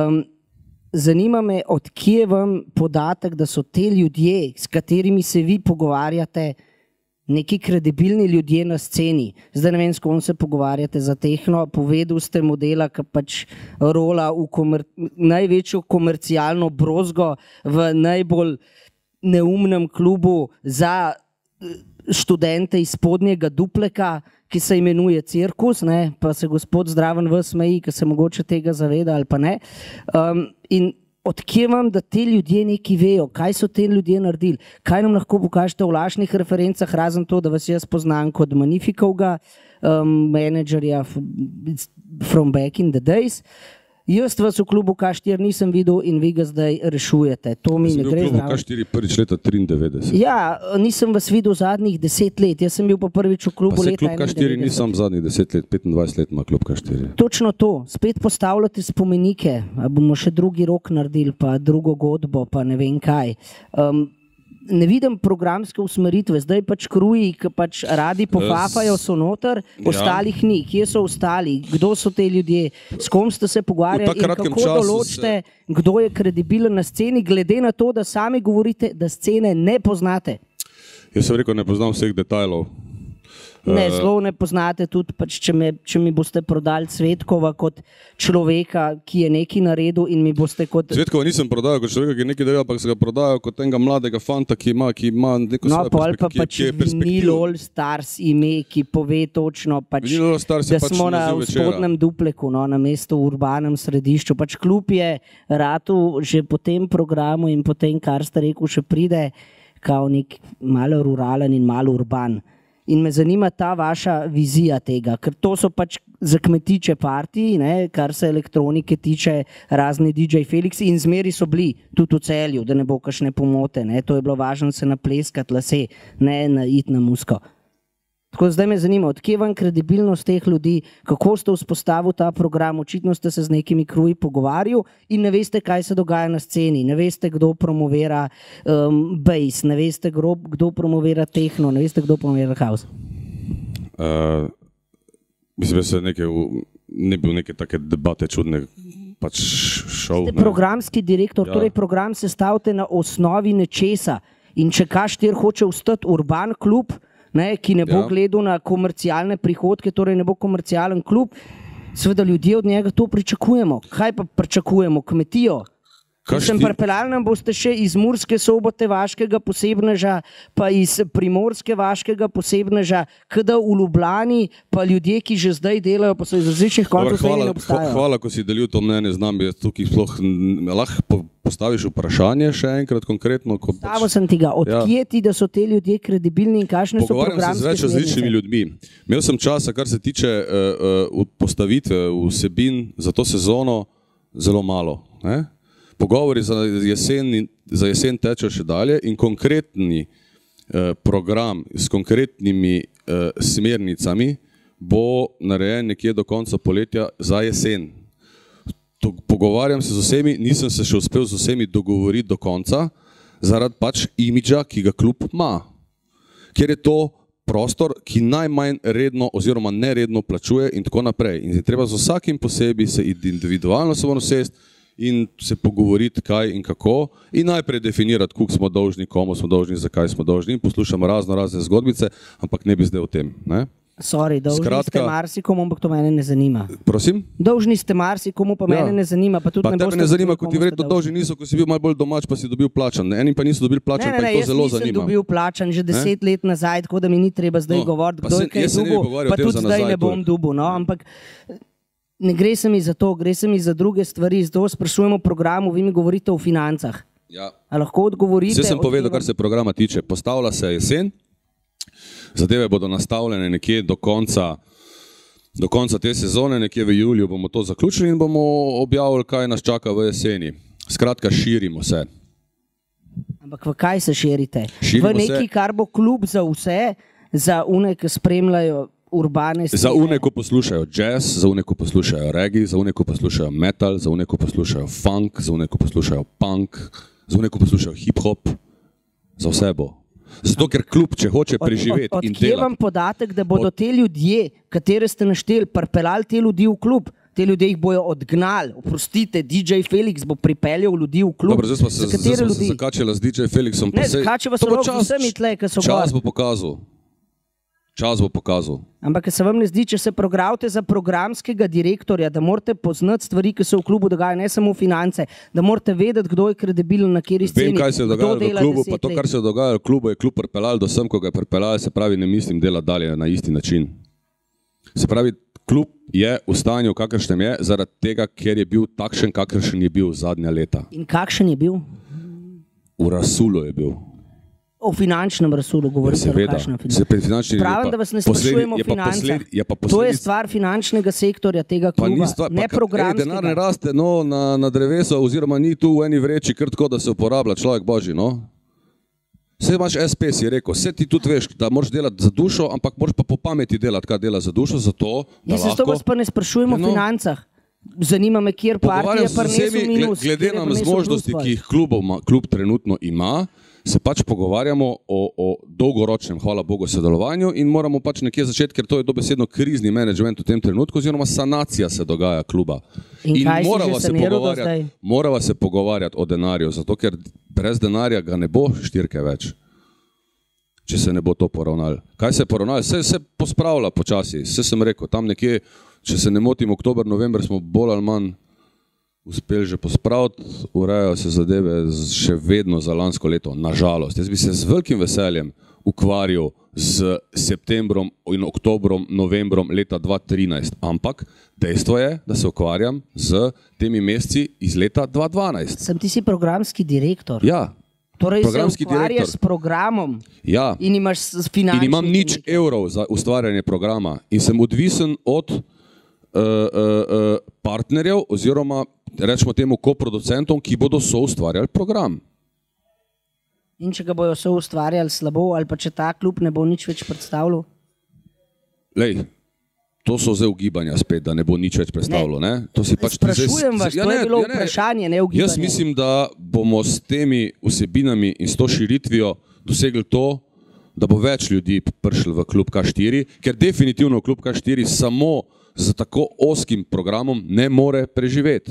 Zanima me, od kje vam podatek, da so te ljudje, s katerimi se vi pogovarjate, neki kredibilni ljudje na sceni. Zdaj ne vem, s kom se pogovarjate za tehno, povedal ste modela, ki pač rola v največjo komercialno brozgo v najbolj neumnem klubu za študente iz spodnjega Dupleka, ki se imenuje Cirkus, pa se gospod zdraven vas smeji, ki se mogoče tega zaveda ali pa ne. In odkje vam, da te ljudje nekaj vejo, kaj so te ljudje naredili, kaj nam lahko pokažete v lažnih referencah, razen to, da vas jaz poznam kot Magnifikovga, menedžerja from back in the days. Jaz vas v klubu K4 nisem videl in vi ga zdaj rešujete. To mi ne gre zdravo. V klubu K4 prvič leta 93. Ja, nisem vas videl zadnjih 10 let. Jaz sem bil pa prvič v klubu leta 91. Pa se klub K4 nisem zadnjih 10 let, 25 let ima klub K4. Točno to. Spet postavljate spomenike, a bomo še drugi rok naredili, pa drugo godbo, pa ne vem kaj. Ne vidim programske usmeritve, zdaj pač kruji, ki pač radi pofafajo so noter, ostalih ni. Kje so ostali? Kdo so te ljudje? S kom ste se pogovarjali in kako določite, kdo je kredibilen na sceni, glede na to, da sami govorite, da scene ne poznate? Jaz sem rekel, ne poznam vseh detajlov. Ne, zelo ne poznate tudi, pač, če mi boste prodali Cvetkova kot človeka, ki je nekaj naredil in mi boste kot... Cvetkova nisem prodajal kot človeka, ki je nekaj naredil, ampak se ga prodajal kot enega mladega fanta, ki ima neko svojo perspektivo. Pač Vinyl All Stars ime, ki pove točno, pač, da smo na spodnjem Dupleku, na mestu v urbanem središču. Pač klub je ratu že po tem programu in po tem, kar ste rekel, še pride kao nek malo ruralen in malo urban. In me zanima ta vaša vizija tega, ker to so pač za kmetiče partiji, kar se elektronike tiče, razni DJ Felix in zmeri so bili tudi v Celju, da ne bo kakšne pomote. To je bilo važno se napleskati lase, ne iti na musko. Tako zdaj me zanima, odkje vam kredibilnost teh ljudi, kako ste vzpostavili ta program, očitno ste se z nekimi kruji pogovarjali in ne veste, kaj se dogaja na sceni, ne veste, kdo promovira bass, ne veste, kdo promovira tehno, ne veste, kdo promovira house. Mislim, da se ne bil neke take debate čudne, pač šov. Ste programski direktor, torej program sestavite na osnovi nečesa in če K4 hoče ostati urban klub, ki ne bo gledal na komercialne prihodke, torej ne bo komercialen klub, seveda ljudje od njega to pričakujemo. Kaj pa pričakujemo? Kmetijo? Sem pripeljal nam boste še iz Murske Sobote vaškega posebneža, pa iz Primorske vaškega posebneža, kada v Ljubljani, pa ljudje, ki že zdaj delajo, pa so iz različnih koncov Slovenije obstajajo. Hvala, ko si delil to mnenje z nami, jaz tukaj sploh lahko postaviš vprašanje še enkrat konkretno. Postavil sem ti ga, odkje ti, da so te ljudje kredibilni in kakšne so programske smernice? Pogovarjam se z več različnimi ljudmi. Imel sem časa, kar se tiče postavitve vsebin za to sezono, zelo malo. Pogovori za jesen tečejo še dalje in konkretni program s konkretnimi smernicami bo narejen nekje do konca poletja za jesen. Pogovarjam se z vsemi, nisem se še uspel z vsemi dogovoriti do konca, zaradi pač imidža, ki ga klub ima. Ker je to prostor, ki najmanj redno oziroma neredno plačuje in tako naprej. In je treba z vsakim posebej se individualno sesti in se pogovoriti, kaj in kako, in najprej definirati, koliko smo dolžni, komu smo dolžni, zakaj smo dolžni, in poslušamo razne zgodbice, ampak ne bi zdaj o tem. Sorry, dolžni ste marsikomu, ampak to mene ne zanima. Prosim? Dolžni ste marsikomu, pa mene ne zanima. Pa tebe ne zanima, ko ti verjetno dolžni niso, ko si bil malo bolj domač, pa si dobil plačan. Enim pa niso dobil plačan, pa jih to zelo zanima. Ne, jaz nisem dobil plačan že 10 let nazaj, tako da mi ni treba zdaj govoriti, kdo je kaj dobil, pa tudi zdaj ne bom dobil. Ampak ne gre se mi za to, gre se mi za druge stvari. Zato sprašujemo o programu, vi mi govorite o financah. A lahko odgovorite? Vse sem povedal, kar se programa tiče. Postavlja se jesen, zadeve bodo nastavljene nekje do konca te sezone, nekje v juliju bomo to zaključili in bomo objavili, kaj nas čaka v jeseni. Skratka, širimo se. Ampak v kaj se širite? Širimo v neki, kar bo klub za vse, za une, ki spremljajo urbane stile. Za une, ko poslušajo jazz, za une, ko poslušajo reggae, za une, ko poslušajo metal, za une, ko poslušajo funk, za une, ko poslušajo punk, za une, ko poslušajo hip-hop. Za vse bo. Zato, ker klub, če hoče preživeti in delati. Odkje vam podatek, da bodo te ljudje, katere ste našteli, pripeljali te ljudi v klub? Te ljudje jih bojo odgnali. Oprostite, DJ Felix bo pripeljal ljudi v klub. Dobro, zdaj smo se zakačila z DJ Felixom. Ne, zakačila se lahko vsemi tle, ki so čas bo pokazal. Čas bo pokazal. Ampak se vam ne zdi, če se programate za programskega direktorja, da morate poznati stvari, ki se v klubu dogajajo, ne samo finance, da morate vedeti, kdo je kredibilen na kateri sceni. Vem, kaj se je dogajalo v klubu, pa to, kar se je dogajalo v klubu, je klub pripeljal do sem, ko ga je pripeljal, se pravi, ne mislim delati dalje na isti način. Se pravi, klub je v stanju, kakršnem je, zaradi tega, ker je bil takšen, kakršen je bil zadnja leta. In kakšen je bil? V razsulu je bil. O finančnem razsulu govorite, o kakšnem finančnem. Pravim, da vas ne sprašujemo o financah. To je stvar finančnega sektorja tega kluba, ne programskega. Denar ne raste na drevesu, oziroma ni tu v eni vreči, kar tako, da se uporablja človek božji, no. Vse imaš SP, si rekel, vse ti tudi veš, da moraš delati za dušo, ampak moraš pa po pameti delati, kaj dela za dušo, zato, da lahko... Zato vas pa ne sprašujemo o financah. Zanima me, kjer partija prinesu minus. Glede na zmožnosti, ki jih klub trenutno ima, se pač pogovarjamo o dolgoročnem, hvala Bogu, sodelovanju in moramo pač nekje začeti, ker to je dobesedno krizni menedžment v tem trenutku, oziroma sanacija se dogaja kluba. In morava se pogovarjati o denarju, zato ker brez denarja ga ne bo štirke več, če se ne bo to poravnalo. Kaj se je poravnalo? Se pospravlja počasi, se sem rekel, tam nekje, če se ne motim, oktober, november smo bolj ali manj uspeli že pospraviti, urejajo se zadeve še vedno za lansko leto, nažalost. Jaz bi se z velikim veseljem ukvarjal z septembrom in oktobrom, novembrom leta 2013, ampak dejstvo je, da se ukvarjam z temi meseci iz leta 2012. Sem ti si programski direktor? Ja. Torej se ukvarjaš s programom in imaš finančni... In imam nič evrov za ustvarjanje programa in sem odvisen od partnerjev oziroma rečemo temu koproducentom, ki bodo soustvarjali program. In če ga bojo soustvarjali slabo, ali pa če ta klub ne bo nič več predstavljal? Lej, to so zdaj ugibanja spet, da ne bo nič več predstavljal, ne? Sprašujem vas, to je bilo vprašanje, ne ugibanje. Jaz mislim, da bomo s temi vsebinami in s to širitvijo dosegli to, da bo več ljudi prišli v klub K4, ker definitivno klub K4 samo z tako oskim programom ne more preživeti.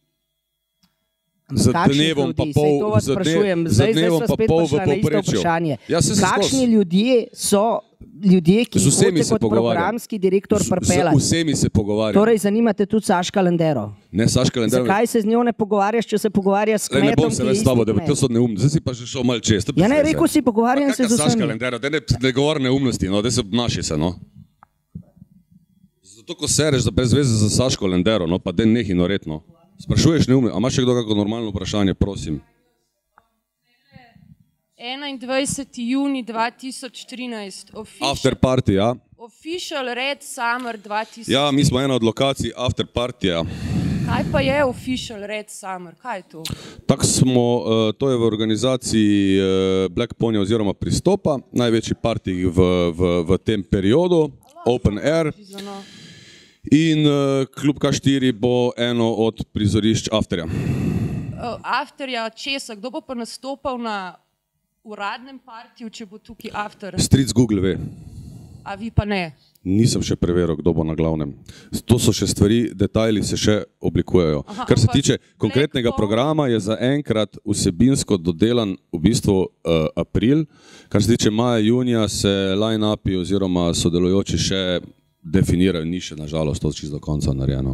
Z dnevom pa pol v povprečju. Kakšni ljudje so ljudje, ki jih hoče kot programski direktor pripeljati? Z vsemi se pogovarjam. Torej zanimate tudi Saška Lendero? Ne, Saška Lendero. Zakaj se z njo ne pogovarjaš, če se pogovarja s kmetom, ki je isto kmet? Ne bom se več s tabo, da to so neumni. Zdaj si pa že šel malo čez. Ja ne, rekel si, pogovarjam se z vsemi. Saška Lendero, da ne govori neumnosti, da se obnaši se, no. Zato, ko sereš brez veze za Saško Lendero, no, pa den nehi noretno. Sprašuješ neumno, a imaš še kdo kako normalno vprašanje, prosim? 21. juni 2013. After party, ja? Official Red Summer 2013. Ja, mi smo ena od lokacij After party, ja. Kaj pa je Official Red Summer? Kaj je to? Tako smo, to je v organizaciji Black Pony oziroma Pristopa, največji party v tem periodu, Open Air. In klub K4 bo eno od prizorišč Afterja. Afterja česa? Kdo bo pa nastopal na uradnem partiju, če bo tukaj After? Stric Google ve. A vi pa ne? Nisem še preveril, kdo bo na glavnem. To so še stvari, detajli se še oblikujejo. Kar se tiče konkretnega programa, je zaenkrat vsebinsko dodelan v bistvu april. Kar se tiče maja, junija se line-upi oziroma sodelujoči še definirajo, ni še nažalost to čisto do konca narejeno.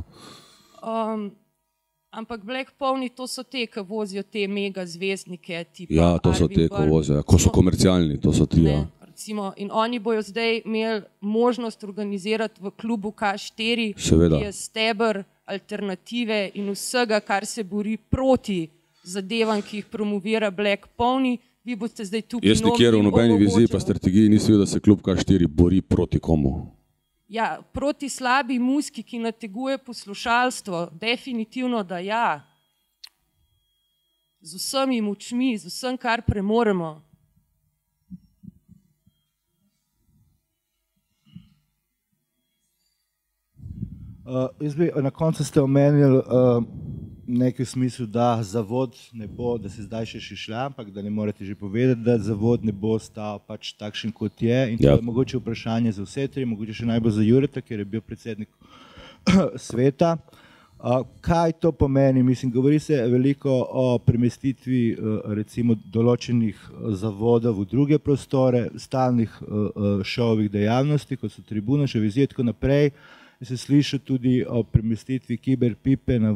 Ampak Black Pony, to so te, ki vozijo te mega zvezdnike. Ja, to so te, ki vozijo. Ko so komercialni, to so ti, ja. In oni bojo zdaj imeli možnost organizirati v klubu K4, ki je steber alternative in vsega, kar se bori proti zadevam, ki jih promovira Black Pony. Vi boste zdaj tukaj Jaz nikjer v nobeni viziji pa strategiji nisem videl, da se klub K4 bori proti komu. Ja, proti slabi muziki, ki nateguje poslušalstvo, definitivno da ja. z vsemi močmi, z vsem, kar premoremo. Jaz bi na koncu ste omenili nekaj v smislu, da zavod ne bo, da se zdaj še šišlja, ampak da ne morete že povedati, da zavod ne bo stal pač takšen, kot je. In to je mogoče vprašanje za vse tri, mogoče še najbolj za Jureta, ker je bil predsednik sveta. Kaj to pomeni? Mislim, govori se veliko o premestitvi recimo določenih zavodov v druge prostore, stalnih šovih dejavnosti, kot so tribune, še vizije, tako naprej. Se sliši tudi o premestitvi Kiberpipe na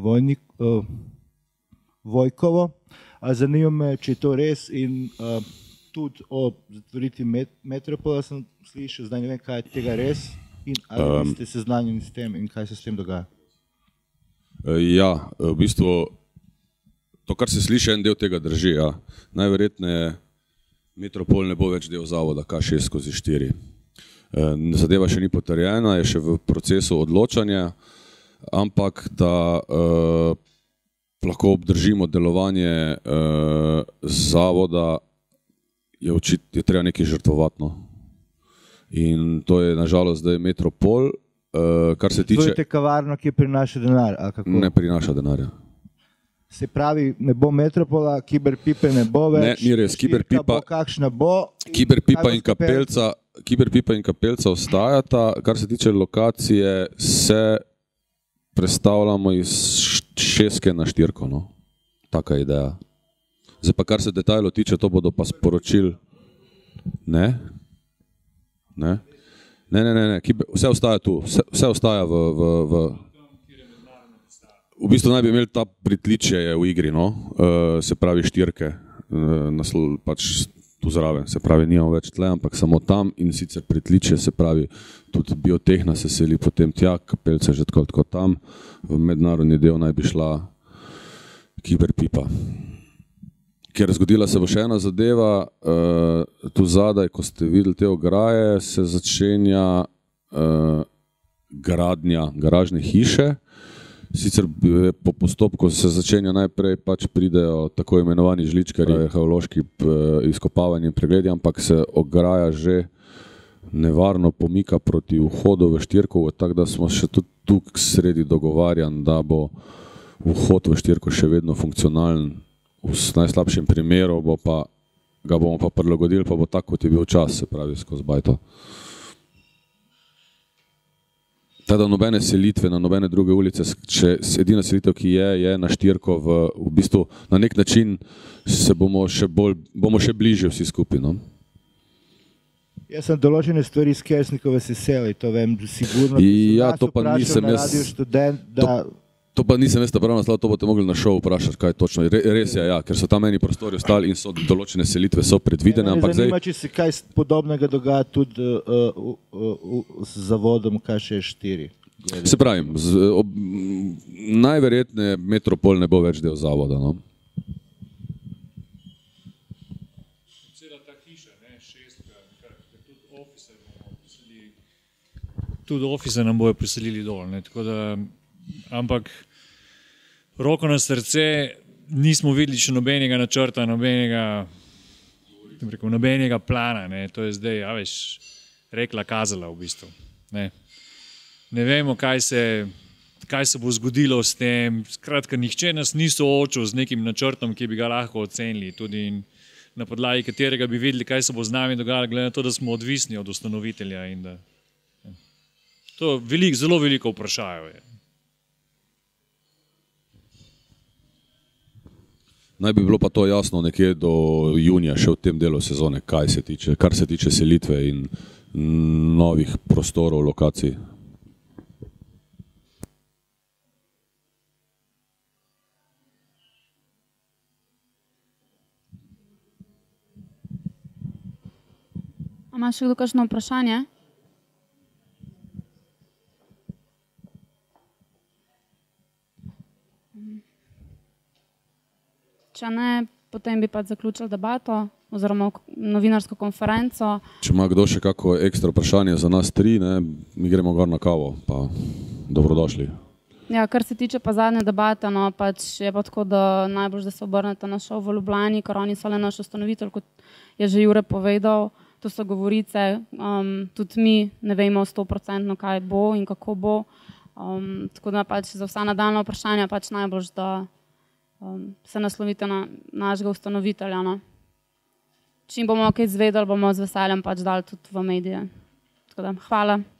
Vojkovo. Zanima me, če je to res, in tudi o zatvoritvi Metropola sem slišal, zdaj ne vem, kaj je tega res, in ali ste seznanjeni s tem in kaj se s tem dogaja. Ja, v bistvu to, kar se sliši, en del tega drži. Ja. Najverjetneje Metropol ne bo več del zavoda K6/4. Zadeva še ni potrjena, je še v procesu odločanja, ampak da lahko obdržimo delovanje zavoda, je treba nekaj žrtvovati. No. In to je nažalost zdaj Metropol. Kar se tiče... Zvojite kavarno, ki prinaša denar, ali kako? Ne prinaša denarja. Se pravi, ne bo Metropola, Kiberpipe ne bo več, ne, ni res. Kiberpipa, kakšna bo? Kiberpipa in Kapelca ostajata. Kar se tiče lokacije, se prestavljamo iz 6 na 4. No. Taka je ideja. Zdaj pa kar se detajlov tiče, to bodo pa sporočili. Ne? Ne? Ne. Vse ostaja tu. Vse ostaja v bistvu naj bi imeli ta pritličje je v igri, no? Se pravi 4, pač tu zraven, se pravi nimamo več tle, ampak samo tam in sicer pritličje, se pravi tudi biotehna se seli potem tja, Kapelce že tako tam, v mednarodni del naj bi šla Kiberpipa. Ker zgodila se bo še ena zadeva, tu zadaj, ko ste videli te ograje, se začenja gradnja garažne hiše. Sicer po postopku se začenja najprej, pač pridejo tako imenovani žličkarji, arheološki izkopavanje in pregledi, ampak se ograja že nevarno pomika proti vhodu v Štirkovo, tako da smo še tudi tu sredi dogovarjan, da bo vhod v Štirko še vedno funkcionalen. V najslabšem primeru ga bomo pa prilagodili, pa bo tako, kot je bil čas, se pravi skozi bajto. Teda nobene selitve na nobene druge ulice, edina selitev, ki je na Štirko, v bistvu na nek način bomo še bližje vsi skupaj. No? Jaz sem določene stvari iz Kersnikove se seli, to vem sigurno. Ja, to pa nisem jaz. To pa nisem jaz prav naslov, to boste mogli na šov vprašati, kaj točno. Res je, ja, ker so tam eni prostori ostali in so določene selitve so predvidene. Zanima, če se kaj podobnega dogaja tudi z zavodom K6/4. Se pravim, najverjetneje Metropol ne bo več del zavoda. No? Cela ta hiša, 6, tudi ofise nam bojo priselili dol, tako da... Ampak roko na srce, nismo videli še nobenega načrta, nobenega plana. Ne. To je zdaj, rekla, kazala v bistvu. Ne vemo, kaj se bo zgodilo s tem. Skratka, nihče nas ni soočil z nekim načrtom, ki bi ga lahko ocenili, tudi na podlagi katerega bi videli, kaj se bo z nami dogajalo, glede na to, da smo odvisni od ustanovitelja. In da, to zelo veliko vprašajo je. Naj bi bilo pa to jasno nekje do junija, še v tem delu sezone, kar se tiče selitve in novih prostorov, lokacij. Imaš še kdo kakšno vprašanje? Če ne, potem bi pač zaključili debato oziroma novinarsko konferenco. Če ima kdo še kako ekstra vprašanje za nas tri, mi gremo gor na kavo, pa dobrodošli. Ja, kar se tiče pa zadnje debate, no, pač je pa tako, da najbolj, da se obrnete na šov v Ljubljani, ker oni so le naš ustanovitelj, kot je že Jure povedal, to so govorice, tudi mi ne vemo 100% kaj bo in kako bo, tako da pač za vsa nadaljna vprašanja pač najbolj, da se naslovite na našega ustanovitelja. No. Čim bomo kaj izvedeli, bomo z veseljem pač dali tudi v medije. Tako da, hvala.